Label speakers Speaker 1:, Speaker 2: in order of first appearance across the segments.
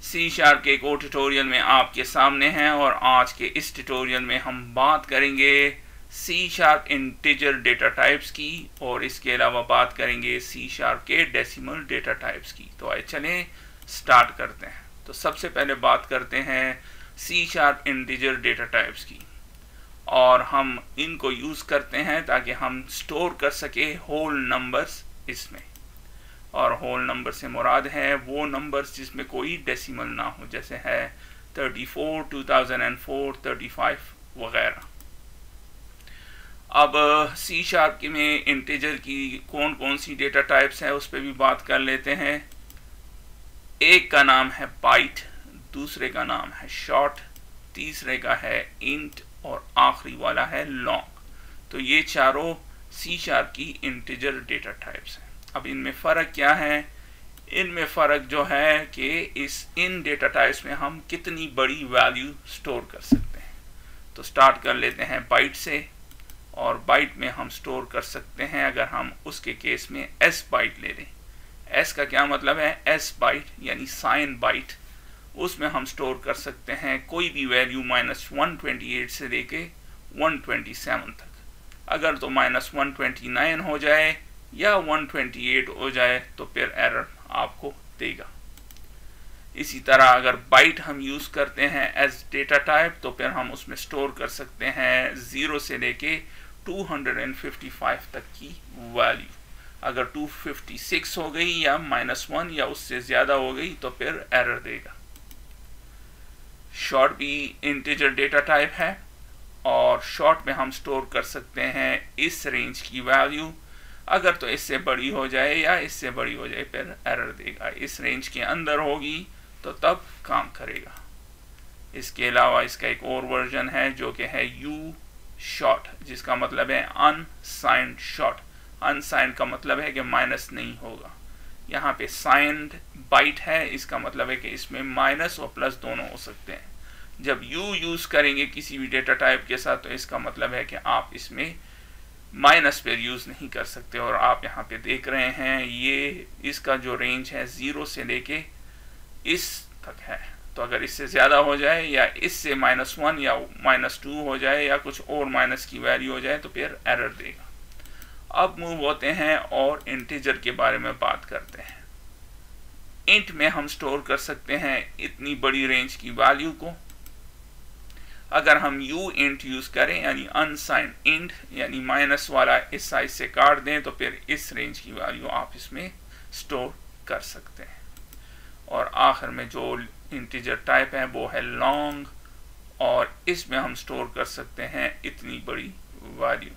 Speaker 1: सी sharp के एक और ट्यूटोरियल में आपके सामने हैं और आज के इस ट्यूटोरियल में हम बात करेंगे C sharp integer data types की और इसके अलावा बात करेंगे सी शार्प के डेसिमल डेटा टाइप्स की। तो आइए चलें स्टार्ट करते हैं। तो सबसे पहले बात करते हैं C sharp integer data types की और हम इनको यूज़ करते हैं ताकि हम स्टोर कर सके होल नंबर्स इसमें। और होल नंबर से मुराद है वो नंबर्स जिसमें कोई डेसिमल ना हो, जैसे है 34, 2004, 35 वगैरह। अब सी शार्प में इंटीजर की कौन कौन सी डेटा टाइप्स है उस पर भी बात कर लेते हैं। एक का नाम है बाइट, दूसरे का नाम है शॉर्ट, तीसरे का है इंट और आखिरी वाला है लॉन्ग। तो ये चारों सी शार्प की इंटीजर डेटा टाइप्स हैं। अब इनमें फ़र्क क्या है? इनमें फ़र्क जो है कि इन डेटा टाइप्स में हम कितनी बड़ी वैल्यू स्टोर कर सकते हैं। तो स्टार्ट कर लेते हैं बाइट से, और बाइट में हम स्टोर कर सकते हैं, अगर हम उसके केस में एस बाइट ले लें। एस का क्या मतलब है? एस बाइट यानी साइन बाइट। उसमें हम स्टोर कर सकते हैं कोई भी वैल्यू -128 से लेके 127 तक। अगर तो -129 हो जाए या 128 हो जाए तो फिर एरर आपको देगा। इसी तरह अगर बाइट हम यूज़ करते हैं एज डेटा टाइप तो फिर हम उसमें स्टोर कर सकते हैं 0 से लेके 255 तक की वैल्यू। अगर 256 हो गई या -1 या उससे ज़्यादा हो गई तो फिर एरर देगा। शॉर्ट भी इंटीजर डेटा टाइप है और शॉर्ट में हम स्टोर कर सकते हैं इस रेंज की वैल्यू। अगर तो इससे बड़ी हो जाए या इससे बड़ी हो जाए फिर एरर देगा। इस रेंज के अंदर होगी तो तब काम करेगा। इसके अलावा इसका एक और वर्जन है जो कि है यू शॉर्ट, जिसका मतलब है अनसाइंड शॉर्ट। अनसाइंड का मतलब है कि माइनस नहीं होगा। यहाँ पे साइंड बाइट है, इसका मतलब है कि इसमें माइनस और प्लस दोनों हो सकते हैं। जब यू यूज़ करेंगे किसी भी डेटा टाइप के साथ तो इसका मतलब है कि आप इसमें माइनस पर यूज़ नहीं कर सकते। और आप यहाँ पे देख रहे हैं ये इसका जो रेंज है 0 से लेके इस तक है। तो अगर इससे ज़्यादा हो जाए या इससे -1 या -2 हो जाए या कुछ और माइनस की वैल्यू हो जाए तो फिर एरर देगा। अब मूव होते हैं और इंटीजर के बारे में बात करते हैं। इंट में हम स्टोर कर सकते हैं इतनी बड़ी रेंज की वैल्यू को। अगर हम यू इंट यूज़ करें यानी अनसाइंड इंट यानी माइनस वाला इस साइज से काट दें तो फिर इस रेंज की वैल्यू आप इसमें स्टोर कर सकते हैं। और आखिर में जो इंटीजर टाइप है वो है लॉन्ग, और इसमें हम स्टोर कर सकते हैं इतनी बड़ी वैल्यू।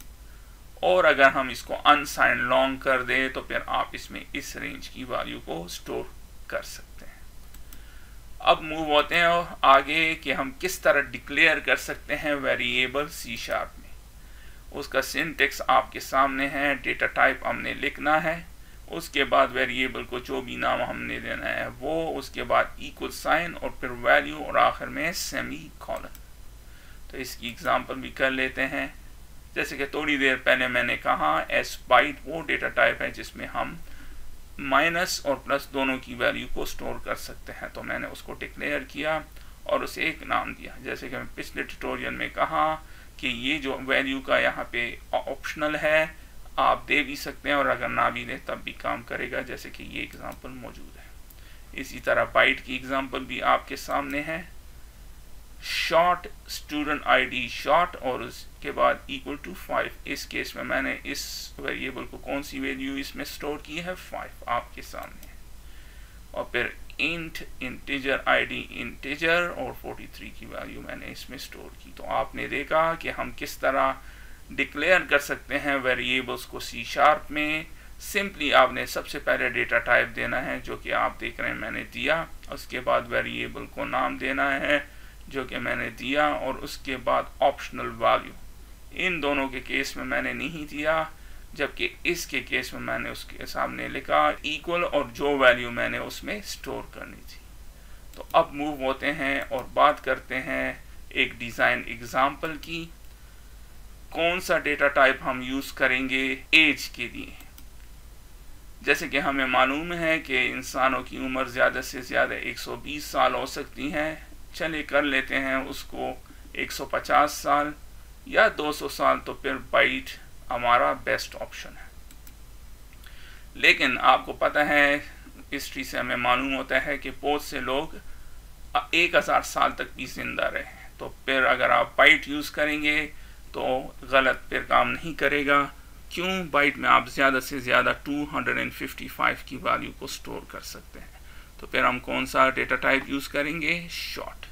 Speaker 1: और अगर हम इसको अनसाइंड लॉन्ग कर दें तो फिर आप इसमें इस रेंज की वैल्यू को स्टोर कर सकते हैं। अब मूव होते हैं आगे कि हम किस तरह डिक्लेयर कर सकते हैं वेरिएबल सी शार्प में। उसका सिंटेक्स आपके सामने है। डेटा टाइप हमने लिखना है, उसके बाद वेरिएबल को जो भी नाम हमने देना है वो, उसके बाद इक्वल साइन और फिर वैल्यू और आखिर में सेमी कॉलन। तो इसकी एग्जांपल भी कर लेते हैं। जैसे कि थोड़ी देर पहले मैंने कहा एस बाइट वो डेटा टाइप है जिसमें हम माइनस और प्लस दोनों की वैल्यू को स्टोर कर सकते हैं। तो मैंने उसको डिक्लेयर किया और उसे एक नाम दिया। जैसे कि मैं पिछले ट्यूटोरियल में कहा कि ये जो वैल्यू का यहाँ पे ऑप्शनल है, आप दे भी सकते हैं और अगर ना भी दे तब भी काम करेगा, जैसे कि ये एग्जांपल मौजूद है। इसी तरह बाइट की एग्जांपल भी आपके सामने है। शॉर्ट स्टूडेंट आईडी शॉर्ट और उसके बाद =5। इस केस में मैंने इस वेरिएबल को कौन सी वैल्यू इसमें स्टोर की है 5 आपके सामने। और फिर इंट इंटीजर आईडी इंटीजर और 43 की वैल्यू मैंने इसमें स्टोर की। तो आपने देखा कि हम किस तरह डिक्लेयर कर सकते हैं वेरिएबल्स को सी शार्प में। सिंपली आपने सबसे पहले डेटा टाइप देना है जो कि आप देख रहे हैं मैंने दिया। उसके बाद वेरिएबल को नाम देना है जो कि मैंने दिया, और उसके बाद ऑप्शनल वैल्यू। इन दोनों के केस में मैंने नहीं दिया, जबकि इसके केस में मैंने उसके सामने लिखा इक्वल और जो वैल्यू मैंने उसमें स्टोर करनी थी। तो अब मूव होते हैं और बात करते हैं एक डिज़ाइन एग्जाम्पल की। कौन सा डेटा टाइप हम यूज़ करेंगे एज के लिए। जैसे कि हमें मालूम है कि इंसानों की उम्र ज़्यादा से ज़्यादा 120 साल हो सकती है, चले कर लेते हैं उसको 150 साल या 200 साल, तो फिर बाइट हमारा बेस्ट ऑप्शन है। लेकिन आपको पता है, हिस्ट्री से हमें मालूम होता है कि बहुत से लोग 1000 साल तक भी जिंदा रहे, तो फिर अगर आप बाइट यूज़ करेंगे तो गलत फिर काम नहीं करेगा। क्यों? बाइट में आप ज़्यादा से ज़्यादा 255 की वैल्यू को स्टोर कर सकते हैं। तो फिर हम कौन सा डेटा टाइप यूज़ करेंगे? शॉर्ट।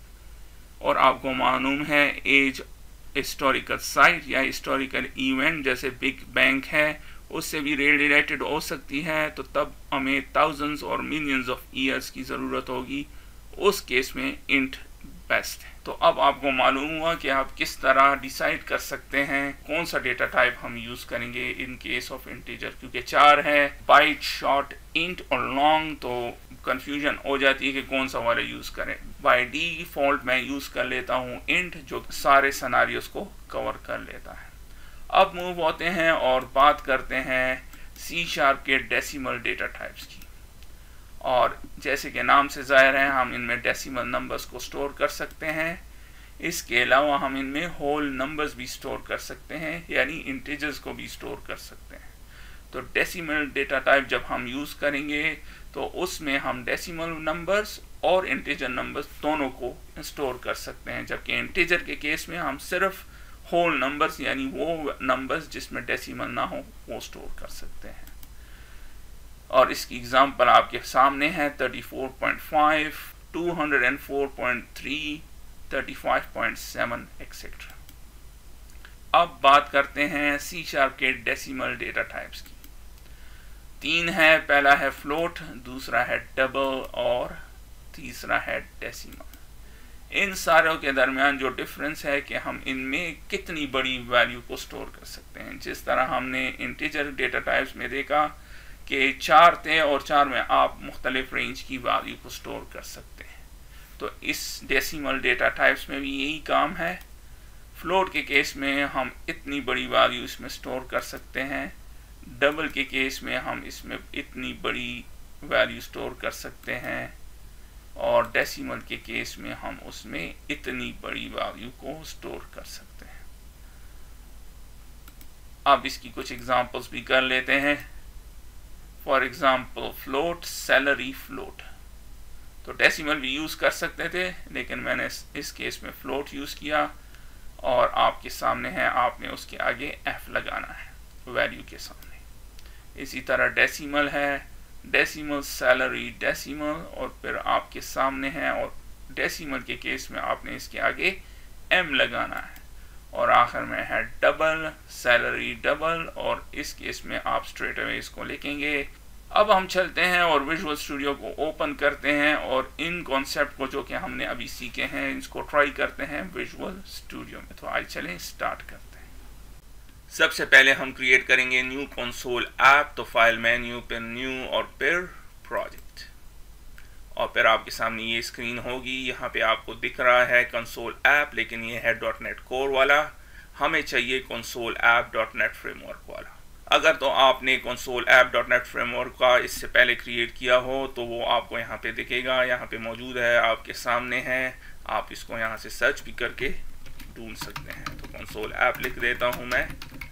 Speaker 1: और आपको मालूम है एज हिस्टोरिकल साइट या हिस्टोरिकल इवेंट जैसे बिग बैंग है, उससे भी रिलेटेड हो सकती है, तो तब हमें थाउजेंड्स और मिलियंस ऑफ ईयर्स की ज़रूरत होगी, उस केस में इंट बेस्ट है। तो अब आपको मालूम हुआ कि आप किस तरह डिसाइड कर सकते हैं कौन सा डेटा टाइप हम यूज़ करेंगे इन केस ऑफ इंटीजर। क्योंकि 4 है, बाइट, शॉर्ट, इंट और लॉन्ग, तो कंफ्यूजन हो जाती है कि कौन सा वाला यूज़ करें। बाय डिफ़ॉल्ट मैं यूज़ कर लेता हूँ इंट, जो सारे सिनेरियोस को कवर कर लेता है। अब मूव होते हैं और बात करते हैं C# के डेसिमल डेटा टाइप्स की। और जैसे कि नाम से ज़ाहिर है, हम इनमें डेसिमल नंबर्स को स्टोर कर सकते हैं। इसके अलावा हम इनमें होल नंबर्स भी स्टोर कर सकते हैं, यानी इंटीजर्स को भी स्टोर कर सकते हैं। तो डेसिमल डेटा टाइप जब हम यूज़ करेंगे तो उसमें हम डेसिमल नंबर्स और इंटीजर नंबर्स दोनों को स्टोर कर सकते हैं, जबकि इंटीजर के केस में हम सिर्फ होल नंबर्स यानी वो नंबर्स जिसमें डेसिमल ना हो वो स्टोर कर सकते हैं। और इसकी एग्जांपल आपके सामने है 34.5, 204.3, 35.7 एक्सेट्रा। अब बात करते हैं C# के डेसिमल डेटा टाइप्स की। 3 है, पहला है फ्लोट, दूसरा है डबल और तीसरा है डेसिमल। इन सारों के दरमियान जो डिफरेंस है कि हम इनमें कितनी बड़ी वैल्यू को स्टोर कर सकते हैं। जिस तरह हमने इंटीजर डेटा टाइप्स में देखा कि 4 थे और 4 में आप मुख्तलिफ रेंज की वैल्यू को स्टोर कर सकते हैं, तो इस डेसिमल डेटा टाइप्स में भी यही काम है। फ्लोट के केस में हम इतनी बड़ी वैल्यू इसमें स्टोर कर सकते हैं, डबल के केस में हम इसमें इतनी बड़ी वैल्यू स्टोर कर सकते हैं, और डेसिमल के केस में हम उसमें इतनी बड़ी वैल्यू को स्टोर कर सकते हैं। अब इसकी कुछ एग्जांपल्स भी कर लेते हैं। For example float, salary float, तो डेसिमल भी यूज़ कर सकते थे, लेकिन मैंने इस केस में फ्लोट यूज़ किया। और आपके सामने है, आपने उसके आगे f लगाना है वैल्यू के सामने। इसी तरह डेसिमल है, डेसिमल, सैलरी, डेसिमल, और फिर आपके सामने है, और डेसिमल के केस में आपने इसके आगे m लगाना है। और आखिर में है डबल, सैलरी डबल, और इस केस में आप स्ट्रेट अवे इसको लिखेंगे। अब हम चलते हैं और विजुअल स्टूडियो को ओपन करते हैं और इन कॉन्सेप्ट को जो कि हमने अभी सीखे हैं इसको ट्राई करते हैं विजुअल स्टूडियो में। तो आइए चलें स्टार्ट करते हैं। सबसे पहले हम क्रिएट करेंगे न्यू कंसोल ऐप। तो फाइल मेन्यू पर न्यू और फिर प्रोजेक्ट, और फिर आपके सामने ये स्क्रीन होगी। यहाँ पे आपको दिख रहा है कंसोल ऐप, लेकिन ये है .NET कोर वाला, हमें चाहिए कंसोल ऐप .NET फ्रेमवर्क वाला। अगर तो आपने कंसोल ऐप .NET फ्रेमवर्क का इससे पहले क्रिएट किया हो तो वो आपको यहाँ पे दिखेगा, यहाँ पे मौजूद है, आपके सामने है। आप इसको यहाँ से सर्च भी करके ढूंढ सकते हैं। तो कंसोल ऐप लिख देता हूँ मैं,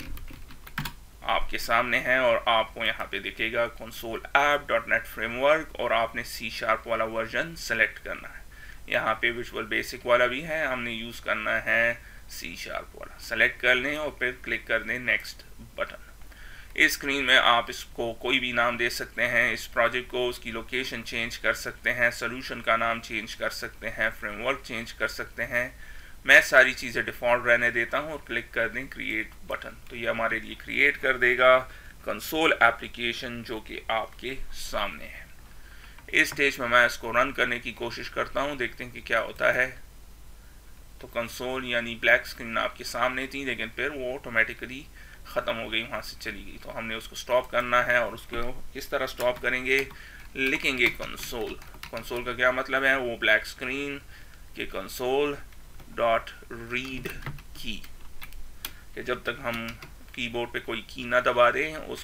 Speaker 1: आपके सामने है, और आपको यहाँ पे दिखेगा कंसोल ऐप .NET फ्रेमवर्क, और आपने C# वाला वर्जन सेलेक्ट करना है। यहाँ पे विजुअल बेसिक वाला भी है, हमने यूज़ करना है C# वाला। सेलेक्ट कर लें और फिर क्लिक कर दें नेक्स्ट बटन। इस स्क्रीन में आप इसको कोई भी नाम दे सकते हैं, इस प्रोजेक्ट को, उसकी लोकेशन चेंज कर सकते हैं, सोल्यूशन का नाम चेंज कर सकते हैं, फ्रेमवर्क चेंज कर सकते हैं। मैं सारी चीज़ें डिफ़ॉल्ट रहने देता हूं और क्लिक कर दें क्रिएट बटन। तो ये हमारे लिए क्रिएट कर देगा कंसोल एप्लीकेशन जो कि आपके सामने है। इस स्टेज में मैं इसको रन करने की कोशिश करता हूं, देखते हैं कि क्या होता है। तो कंसोल यानी ब्लैक स्क्रीन आपके सामने थी, लेकिन फिर वो ऑटोमेटिकली ख़त्म हो गई, वहाँ से चली गई। तो हमने उसको स्टॉप करना है, और उसको किस तरह स्टॉप करेंगे, लिखेंगे कंसोल। कंसोल का क्या मतलब है, वो ब्लैक स्क्रीन के कंसोल डॉट रीड की, कि जब तक हम कीबोर्ड पे कोई की ना दबा दें उसको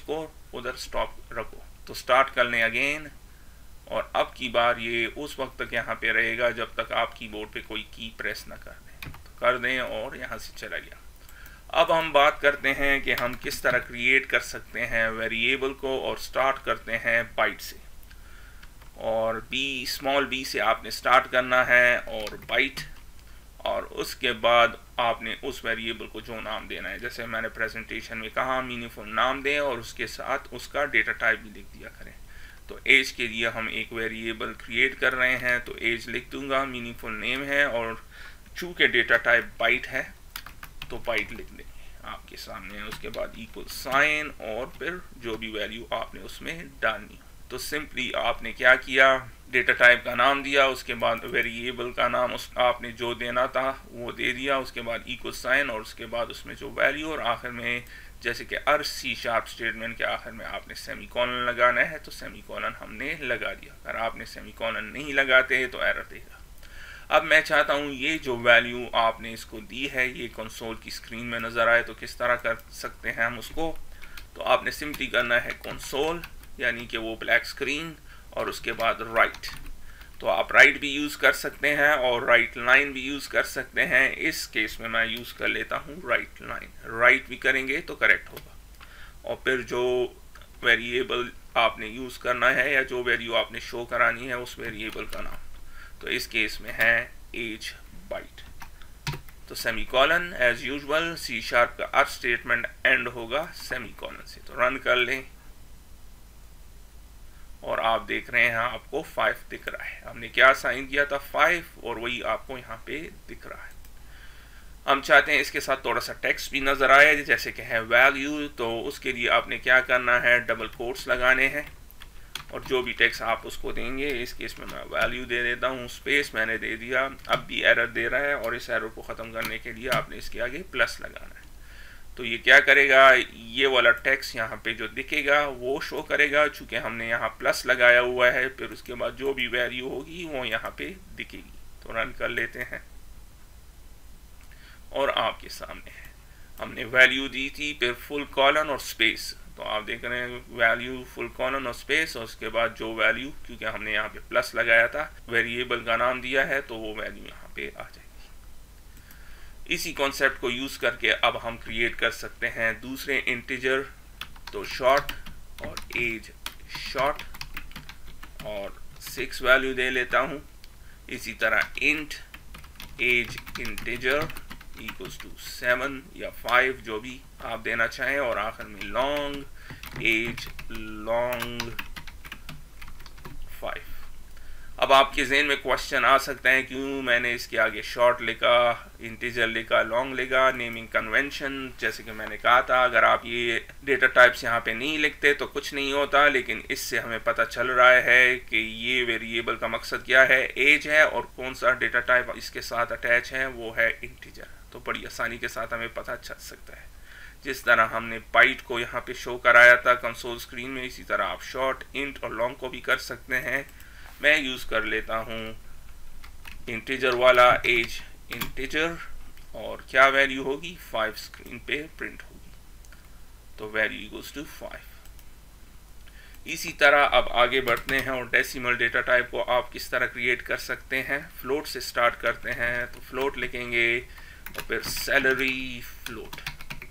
Speaker 1: उधर स्टॉप रखो। तो स्टार्ट कर लें अगेन, और अब की बार ये उस वक्त तक यहाँ पे रहेगा जब तक आप कीबोर्ड पे कोई की प्रेस ना कर दें। तो कर दें और यहाँ से चला गया। अब हम बात करते हैं कि हम किस तरह क्रिएट कर सकते हैं वेरिएबल को, और स्टार्ट करते हैं बाइट से, और स्मॉल बी से आपने स्टार्ट करना है और बाइट, और उसके बाद आपने उस वेरिएबल को जो नाम देना है, जैसे मैंने प्रेजेंटेशन में कहा मीनिंगफुल नाम दें और उसके साथ उसका डेटा टाइप भी लिख दिया करें। तो एज के लिए हम एक वेरिएबल क्रिएट कर रहे हैं, तो एज लिख दूंगा, मीनिंगफुल नेम है, और चूँकि डेटा टाइप बाइट है तो बाइट लिख देंगे आपके सामने। उसके बाद इक्वल साइन, और फिर जो भी वैल्यू आपने उसमें डालनी हो। तो सिंपली आपने क्या किया, डेटा टाइप का नाम दिया, उसके बाद वेरिएबल का नाम आपने जो देना था वो दे दिया, उसके बाद इक्वल साइन, और उसके बाद उसमें जो वैल्यू, और आखिर में जैसे कि हर C# स्टेटमेंट के आखिर में आपने सेमीकोलन लगाना है तो सेमीकोलन हमने लगा दिया। अगर आपने सेमीकोलन नहीं लगाते तो एरर देगा। अब मैं चाहता हूँ ये जो वैल्यू आपने इसको दी है ये कंसोल की स्क्रीन में नज़र आए, तो किस तरह कर सकते हैं हम उसको। तो आपने सिंपली करना है कंसोल, यानी कि वो ब्लैक स्क्रीन, और उसके बाद राइट। तो आप राइट भी यूज़ कर सकते हैं और राइट लाइन भी यूज़ कर सकते हैं। इस केस में मैं यूज़ कर लेता हूँ राइट लाइन। राइट भी करेंगे तो करेक्ट होगा। और फिर जो वेरिएबल आपने यूज़ करना है या जो वैल्यू आपने शो करानी है उस वेरिएबल का नाम, तो इस केस में है एज बाइट। तो सेमीकोलन एज यूजुअल C# का हर स्टेटमेंट एंड होगा सेमीकोलन से। तो रन कर लें और आप देख रहे हैं आपको 5 दिख रहा है। हमने क्या साइन किया था 5, और वही आपको यहाँ पे दिख रहा है। हम चाहते हैं इसके साथ थोड़ा सा टेक्स्ट भी नज़र आए, जैसे कि है वैल्यू। तो उसके लिए आपने क्या करना है, डबल कोट्स लगाने हैं, और जो भी टेक्स्ट आप उसको देंगे, इस केस में मैं वैल्यू दे देता हूँ, स्पेस मैंने दे दिया। अब भी एरर दे रहा है, और इस एरर को ख़त्म करने के लिए आपने इसके आगे प्लस लगाना है। तो ये क्या करेगा, ये वाला टेक्स्ट यहाँ पे जो दिखेगा वो शो करेगा, चूँकि हमने यहाँ प्लस लगाया हुआ है। फिर उसके बाद जो भी वैल्यू होगी वो यहाँ पे दिखेगी। तो रन कर लेते हैं, और आपके सामने है हमने वैल्यू दी थी, फिर फुल कॉलन और स्पेस। तो आप देख रहे हैं वैल्यू, फुल कॉलन और स्पेस, और उसके बाद जो वैल्यू, क्योंकि हमने यहाँ पे प्लस लगाया था, वेरिएबल का नाम दिया है, तो वो वैल्यू यहाँ पे आ जाएगी। इसी कॉन्सेप्ट को यूज़ करके अब हम क्रिएट कर सकते हैं दूसरे इंटीजर। तो शॉर्ट और एज शॉर्ट, और 6 वैल्यू दे लेता हूँ। इसी तरह int age integer equals to 7 या 5, जो भी आप देना चाहें, और आखिर में लॉन्ग एज लॉन्ग 5। अब आपके ज़हन में क्वेश्चन आ सकता है क्यों मैंने इसके आगे शॉर्ट लिखा, इंटीजर लिखा, लॉन्ग लिखा। नेमिंग कन्वेंशन, जैसे कि मैंने कहा था, अगर आप ये डेटा टाइप्स यहाँ पे नहीं लिखते तो कुछ नहीं होता, लेकिन इससे हमें पता चल रहा है कि ये वेरिएबल का मकसद क्या है, एज है, और कौन सा डेटा टाइप इसके साथ अटैच है वो है इंटीजर। तो बड़ी आसानी के साथ हमें पता चल सकता है। जिस तरह हमने बाइट को यहाँ पे शो कराया था कंसोल स्क्रीन में, इसी तरह आप शॉर्ट, इंट और लॉन्ग को भी कर सकते हैं। मैं यूज़ कर लेता हूँ इंटीजर वाला, एज इंटीजर, और क्या वैल्यू होगी 5 स्क्रीन पे प्रिंट होगी। तो वैल्यू इक्वल्स टू 5। इसी तरह अब आगे बढ़ते हैं और डेसिमल डेटा टाइप को आप किस तरह क्रिएट कर सकते हैं। फ्लोट से स्टार्ट करते हैं, तो फ्लोट लिखेंगे और फिर सैलरी फ्लोट,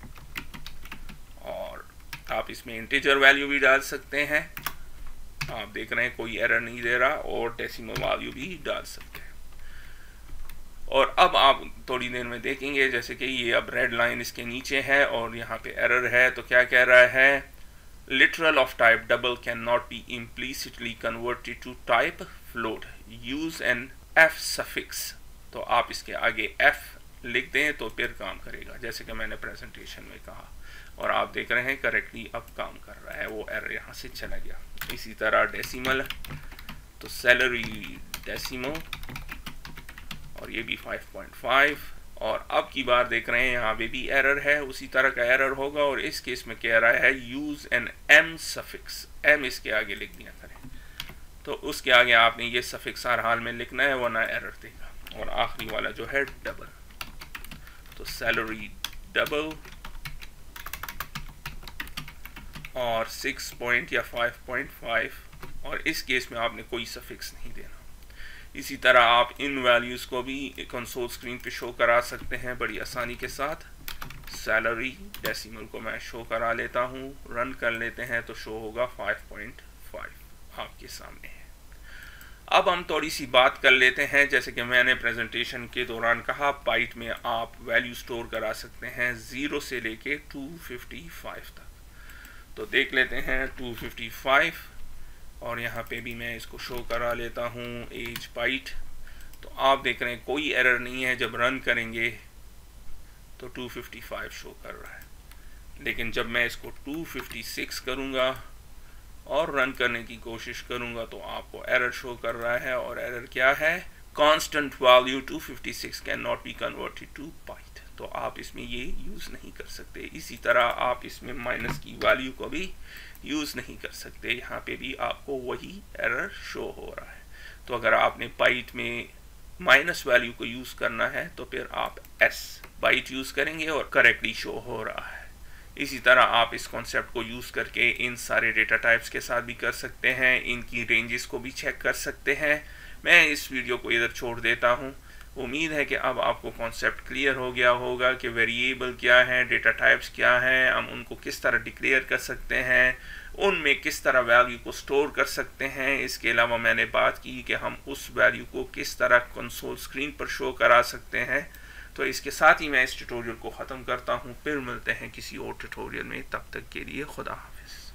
Speaker 1: और आप इसमें इंटीजर वैल्यू भी डाल सकते हैं। आप देख रहे हैं कोई एरर नहीं दे रहा, और डेसिमल वैल्यू भी डाल सकते हैं। और अब आप थोड़ी देर में देखेंगे जैसे कि ये अब रेड लाइन इसके नीचे है और यहाँ पे एरर है। तो क्या कह रहा है, literal of type double can not be implicitly converted to type float, use an F suffix. तो आप इसके आगे एफ लिख दें तो फिर काम करेगा, जैसे कि मैंने प्रेजेंटेशन में कहा। और आप देख रहे हैं करेक्टली अब काम कर रहा है, वो एरर यहाँ से चला गया। इसी तरह डेसिमल, तो सैलरी डेसिमल, और ये भी 5.5। और अब की बार देख रहे हैं यहाँ पे भी एरर है, उसी तरह का एरर होगा। और इस केस में कह रहा है use an M suffix, M इसके आगे लिख दिया करें। तो उसके आगे आपने ये सफिक्स हर हाल में लिखना है वरना एरर देगा। और आखिरी वाला जो है डबल, तो सैलरी डबल, और 6 पॉइंट या 5.5, और इस केस में आपने कोई सफिक्स नहीं देना। इसी तरह आप इन वैल्यूज़ को भी कंसोल स्क्रीन पे शो करा सकते हैं बड़ी आसानी के साथ। सैलरी डेसिमल को मैं शो करा लेता हूँ, रन कर लेते हैं तो शो होगा 5.5 आपके सामने है। अब हम थोड़ी सी बात कर लेते हैं, जैसे कि मैंने प्रेजेंटेशन के दौरान कहा, बाइट में आप वैल्यू स्टोर करा सकते हैं 0 से लेके 255 तक। तो देख लेते हैं 255, और यहाँ पे भी मैं इसको शो करा लेता हूँ एज बाइट। तो आप देख रहे हैं कोई एरर नहीं है, जब रन करेंगे तो 255 शो कर रहा है। लेकिन जब मैं इसको 256 करूँगा और रन करने की कोशिश करूँगा तो आपको एरर शो कर रहा है, और एरर क्या है? Constant value 256 can not be converted to byte. तो आप इसमें ये यूज़ नहीं कर सकते। इसी तरह आप इसमें माइनस की वैल्यू को भी यूज़ नहीं कर सकते, यहाँ पे भी आपको वही एरर शो हो रहा है। तो अगर आपने बाइट में माइनस वैल्यू को यूज़ करना है तो फिर आप एस बाइट यूज़ करेंगे और करेक्टली शो हो रहा है। इसी तरह आप इस कॉन्सेप्ट को यूज़ करके इन सारे डेटा टाइप्स के साथ भी कर सकते हैं, इनकी रेंजेस को भी चेक कर सकते हैं। मैं इस वीडियो को इधर छोड़ देता हूँ। उम्मीद है कि अब आपको कॉन्सेप्ट क्लियर हो गया होगा कि वेरिएबल क्या है, डेटा टाइप्स क्या हैं, हम उनको किस तरह डिक्लेयर कर सकते हैं, उनमें किस तरह वैल्यू को स्टोर कर सकते हैं। इसके अलावा मैंने बात की कि हम उस वैल्यू को किस तरह कंसोल स्क्रीन पर शो करा सकते हैं। तो इसके साथ ही मैं इस ट्यूटोरियल को ख़त्म करता हूँ। फिर मिलते हैं किसी और ट्यूटोरियल में, तब तक के लिए खुदा हाफिज़।